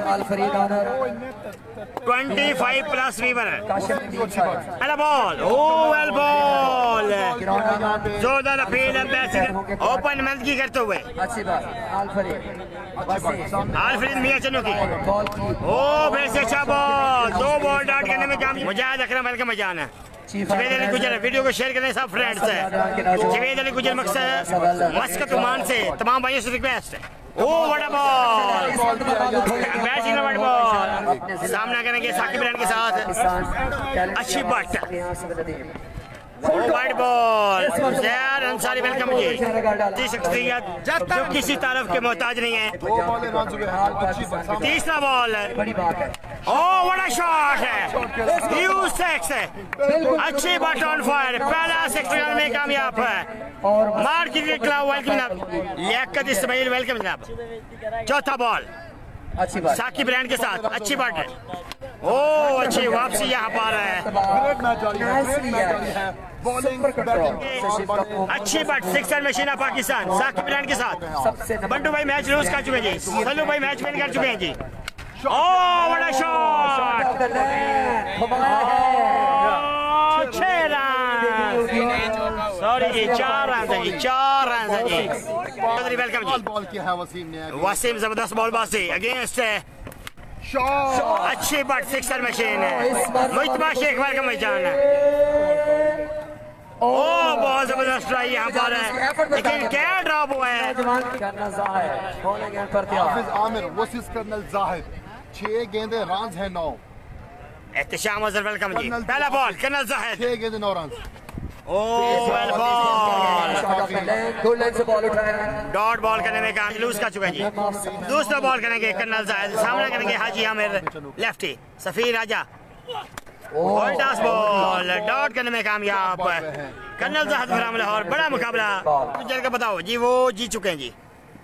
25 plus viewer. Hello ball, oh well ball, जोरदार appeal ambassador open मंद की करते हुए आलफ्रेड मियां चन्नू की। ओ फिर से अच्छा बॉल, 2 बॉल डॉट करने में कामयाब। मुजाहिद अकरम वेलकम मजान है। जवेद अली गुजर, वीडियो को शेयर करें सब फ्रेंड्स है। जवेद अली गुजर मस्कत ओमान से तमाम भाइयों से रिक्वेस्ट है। ओ बड़ा बॉल, बैटिंग में बड़ा बॉल, सामना करेंगे साकिब रैन के साथ। अच्छी but, wide ball, Zair Ansari welcome जी। जी शख्सियत जो किसी तरफ के मोहताज नहीं है। तीसरा बॉल, ओ बड़ा शॉट है, ह्यूज सिक्स है। अच्छी बट ऑन फायर, पहला सिक्स में कामयाब है। मार्किट क्लब वेलकम जनाब, लियाकत इस्माइल वेलकम जनाब। चौथा बॉल साकिब रैन के साथ, अच्छी बट है। ओ अच्छी वापसी यहाँ पर है, अच्छी बट सिक्सर में शीना पाकिस्तान साकिब रैन के साथ। बंटू भाई मैच लूज कर चुके हैं जी, सल्लू भाई मैच विन कर चुके हैं जी। ओ बड़ा शॉट, 6 रन, सॉरी जी 4 रन है जी, 4 रन है जी। वेलकम जी। वसीम जबरदस्त बॉलबाजी अगेंस्ट अच्छी बट सिक्सर मशीन है। मुजतबा शेख वेलकम जान है। ओ बहुत जबरदस्त ट्राई यहाँ पर है, लेकिन क्या ड्रॉप हुआ है। हाफिज आमिर वर्सेस कर्नल जाहिद, 6 गेंदे, रन है 9। एहतशाम अजहर वेलकम जी। पहला बॉल कर्नल जाहिद, 6 गेंदे 9 run. Oh well ball, dot ball करने में काम लूज कर चुका है जी। दूसरा बॉल करेंगे कर्नल जाहिद, सामना करेंगे Haji Aamir lefty Safeer Raja. Toss ball dot करने में कामयाब कर्नल जाहिद फ्राम लाहौर। बड़ा मुकाबला चल के बताओ जी, वो जीत चुके हैं जी।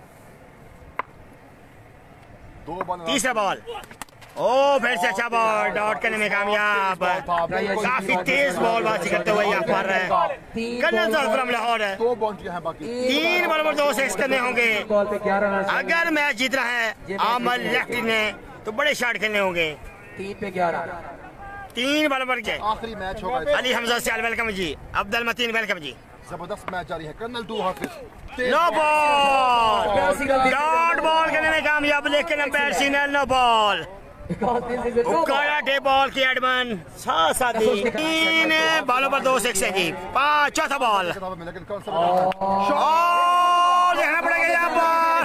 तीसरा बॉल, ओ फिर से अच्छा बॉल, डॉट करने में कामयाब। काफी तेज बॉल बाजी करते हुए यहाँ पर कर्नल जाहिद फ्राम लाहौर है। 3 बॉल पर 2 सिक्स करने होंगे अगर मैच जीत रहा है आमर लेफ्टी ने, तो बड़े शॉट खेलने होंगे। 3 पे 11, 3 बॉल पर के आखिरी मैच होगा। अली हमजा सियाल वेलकम जी। अब्दुल मतीन वेलकम जी। जबरदस्त मैच जारी है। Colonel to Hafiz, no ball, dot ball करने में कामयाब, लेकिन अंपायर सिग्नल नो बॉल। डे बॉल की एडमन 3 बॉलों पर 2 सिक्स है जी। 5 चौथा बॉल, देखना पड़ेगा यहाँ पर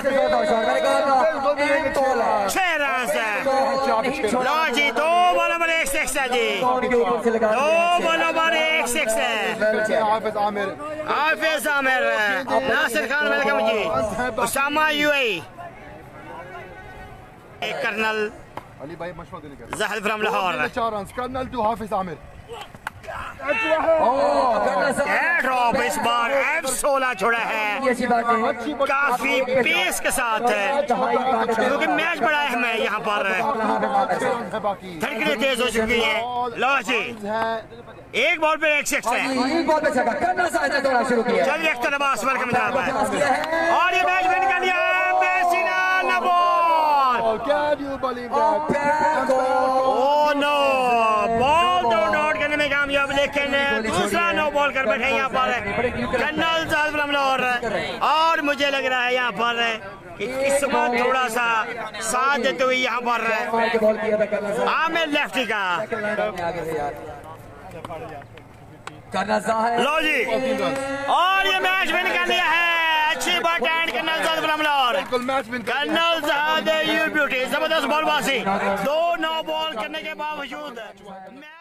6 रन है। लो जी 2 बॉलों पर 1 सिक्स है जी, 2 बॉलों पर 1 सिक्स है। हाफिज आमिर, नासिर खान वेलकम जी। उसामा यूएई, कर्नल अली भाई मशवरा देने का Zahid from Lahore. 4 run colonel to Hafiz Aamir. Drop इस बार F16 छोड़ा है, काफी पेस के साथ है, क्योंकि मैच बड़ा अहम है यहाँ पर। धड़कनें तेज हो चुकी हैं। लो जी 1 बॉल पे 1 सिक्स है। चल अख्तर अब्बास वेलकम जनाब है, और ये मैच विन कर लिया डॉट करने में कामयाब, लेकिन दूसरा नो बॉल कर बैठे यहाँ पर कर्नल जाहिद फ्राम लाहौर। और मुझे लग रहा है यहाँ पर कि किस्मत थोड़ा सा साथ देते हुए यहाँ पर आमिर लेफ्टी का। लो जी, और ये मैच विन कर लिया है। अच्छी but and colonel Zahid from Lahore. Colonel Zahid you beauty, जबरदस्त बॉलबाजी, 2 नो बॉल करने के बावजूद